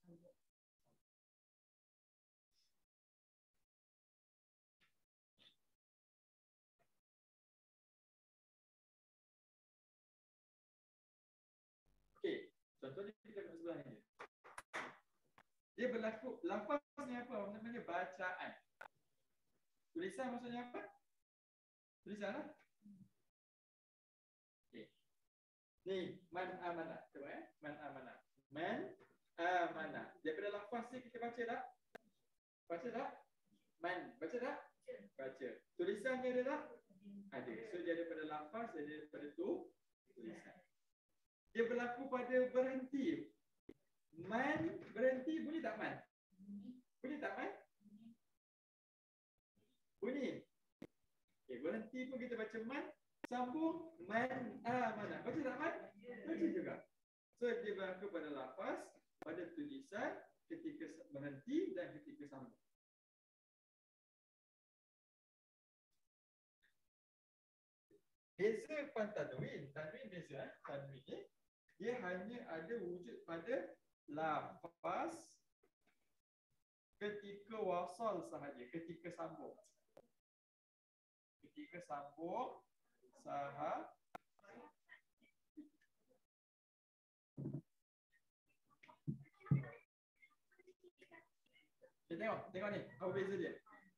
Okey, contohnya kita kat sebelah ni. Dia berlaku lafaznya apa? Namanya bacaan. Tulisan maksudnya apa? Tulisan lah. Okey. Ni man amanah. Cuba eh. Man amanah. Man amanah. Daripada lafaz ni kita baca tak? Baca tak? Man. Baca tak? Baca. Tulisannya ada tak? Ada. So dia ada pada lafaz, dia ada pada tu tulisan. Dia berlaku pada berhenti. Man berhenti, bunyi tak man? Bunyi tak man? Bunyi. Okay, berhenti pun kita baca man. Sambung man amanah. Baca tak man? Baca juga. So dia berlaku pada lafaz, pada tulisan, ketika berhenti dan ketika sambung. Beza pan tanwin. Tanwin beza eh? Tanwin ni dia hanya ada wujud pada lafaz ketika wasal sahaja, ketika sambung. Ketika sambung sahaja. Kita tengok, tengok ni, apa beza dia?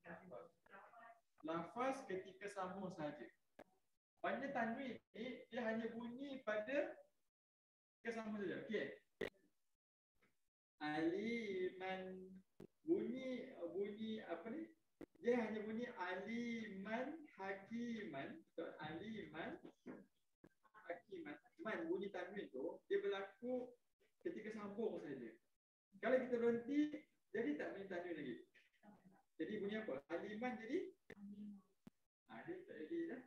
Lafaz ketika sambung sahaja. Pada tanwin ni dia hanya bunyi pada ketika sambung saja. Okey. Alima dengan bunyi bunyi apa ni? Dia hanya bunyi aliman hakiman atau aliman hakiman. Man bunyi tanwin tu dia berlaku ketika sambung saja. Kalau kita berhenti jadi tak bunyi tanwin lagi. Jadi bunyi apa? Aliman jadi ha, dia tak jadi dah.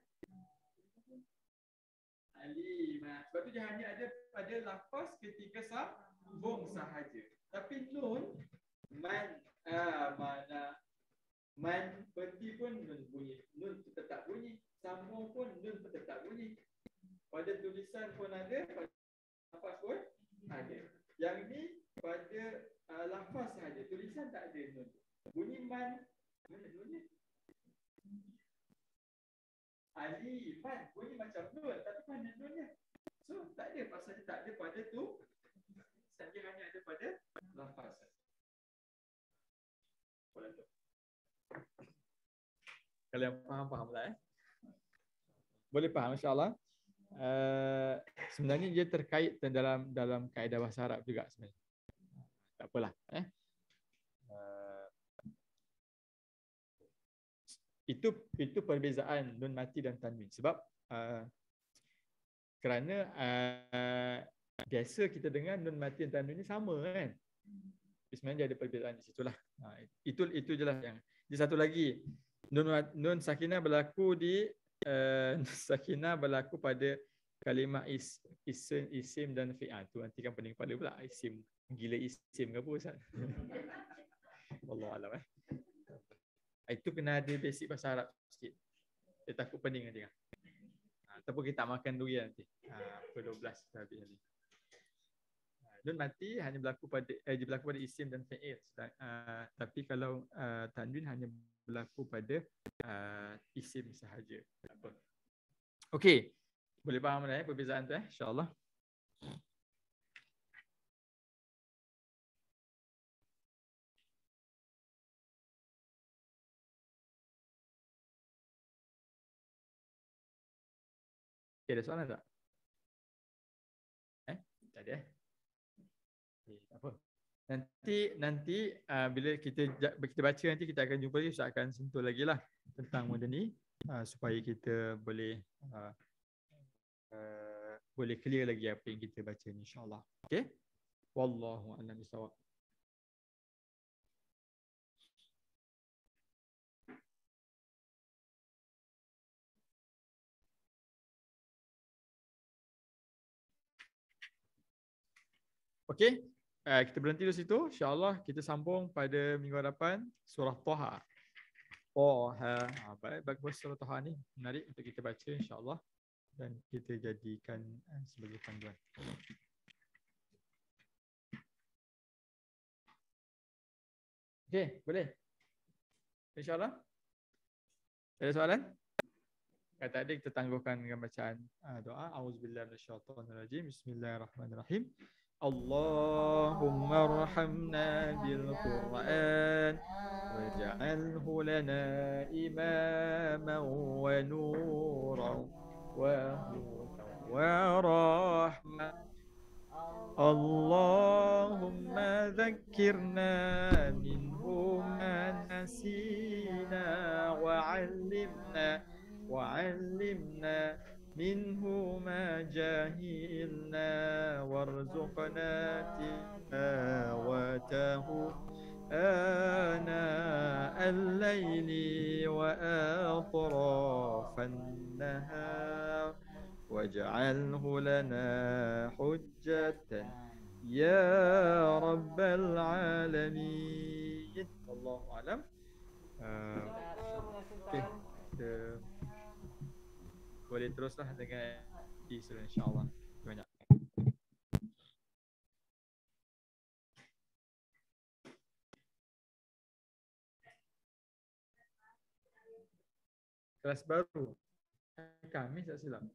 Aliman. Sebab tu dia hanya ada pada lafaz ketika sambung sahaja. Tapi nun man ah, mana man berhenti pun nun bunyi. Nun tetap bunyi. Sambung pun nun tetap bunyi. Pada tulisan pun ada, pada lafaz pun ada. Yang ni pada uh, lafaz sahaja. Tulisan tak ada nun. Bunyi man. Mana nun ni? Aliman. Bunyi macam nun. Tapi mana nunnya? So tak ada. Pasal dia tak ada pada tu. Saja hanya ada pada lafaz. Kalau yang faham, fahamlah eh. Boleh faham insya-Allah. Uh, sebenarnya dia terkait dalam dalam kaedah bahasa Arab juga sebenarnya. Tak apalah eh. Uh, itu itu perbezaan nun mati dan tanwin sebab uh, kerana uh, biasa kita dengar nun mati dan tanwin ni sama kan. Sebenarnya dia ada perbezaan di situlah. Ha, itu itu jelah yang. Di satu lagi nun nun sakinah berlaku di uh, sakinah berlaku pada kalimah is, isim isim dan fi'al. Tu nanti kan pening kepala pula isim gila isim ke apa Ustaz. Wallahu alam eh. Itu kena ada basic bahasa Arab sikit. Dia takut pening nanti kan. Ha, ataupun kita tak makan durian nanti. Ha, pukul dua belas kita habis nanti. Nun mati hanya berlaku pada eh, dia berlaku pada isim dan fi'il. Uh, tapi kalau uh, tanwin hanya berlaku pada uh, isim sahaja. Apa? Okey. Boleh faham dah eh perbezaan tu eh insya-Allah. Okay, ada soalan tak? Eh? Tak ada eh? Okay, tak apa. Nanti nanti uh, bila kita kita baca nanti kita akan jumpa lagi, Ustaz akan sentuh lagi lah tentang benda ni uh, supaya kita boleh uh, uh, boleh clear lagi apa yang kita baca ni insya-Allah. Okey? Wallahu a'lam bishawab. Okey? Uh, kita berhenti di situ. InsyaAllah kita sambung pada minggu hadapan surah Toha. Toha. Ha, baik, bagus surah Toha ni. Menarik untuk kita baca insyaAllah. Dan kita jadikan uh, sebagai panduan. Okey, boleh? InsyaAllah. Ada soalan? Kata tadi kita tangguhkan dengan bacaan uh, doa. Auzubillahi minasyaitonirrajim. Bismillahirrahmanirrahim. اللهم ارحمنا بالقرآن واجعله لنا إماما ونورا وهدى ورحمة اللهم ذكرنا منه ما نسينا وعلمنا وعلمنا منه ما جهلنا وارزقنا تلاوته آناء الليل وأطراف النهار واجعله لنا حجة يا رب العالمين. الله أعلم. Uh, okay. The boleh teruslah dengan isu insya-Allah. Banyak. Kelas baru. Kami tak silap.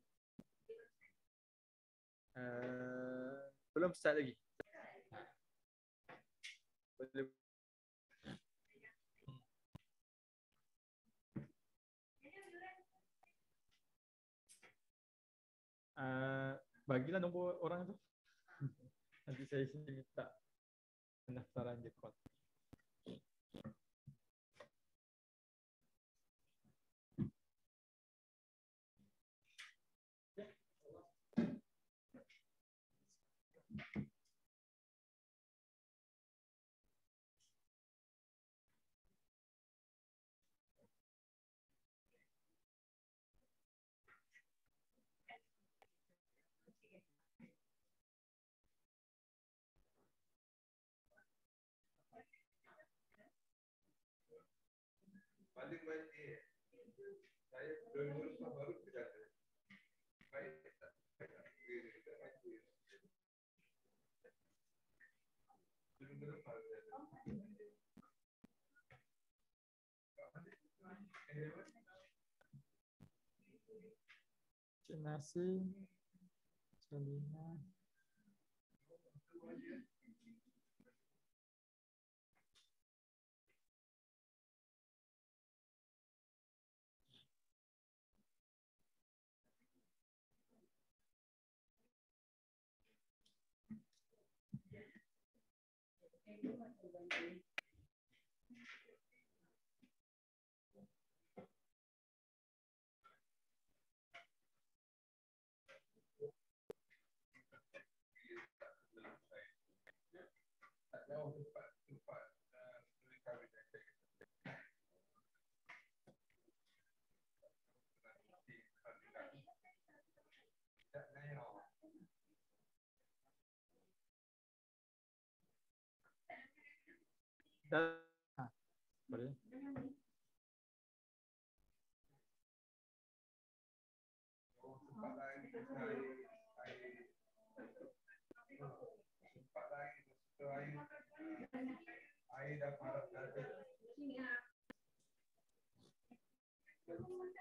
Uh, belum start lagi. Boleh. Uh, bagilah nombor orang tu. Nanti saya sini minta pendaftaran Jepot. Balik balik saya belum lulus baru kerja. Baik, belum Cik Nasi, Selina. Dah. Ha, boleh. sempat lagi saya sempat lagi air air dah parah dah.